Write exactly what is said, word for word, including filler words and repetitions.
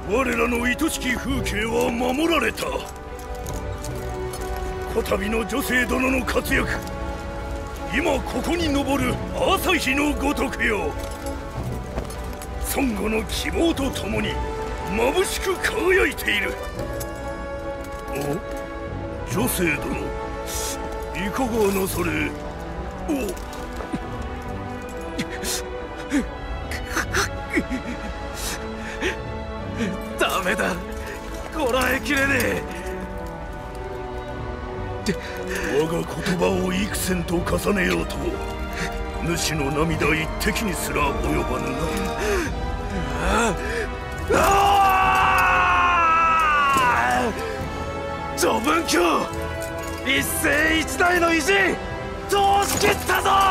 我らの愛しき風景は守られた。こたびの女性殿の活躍、今ここに昇る朝日のごとくよ。孫悟の希望とともに眩しく輝いている。お、女性殿、いかがなされ。おダメだ、こらえきれねえ。 我が言葉を幾千と重ねようと、主の涙一滴にすら及ばぬな。序文教一世一代の意地通し切ったぞ。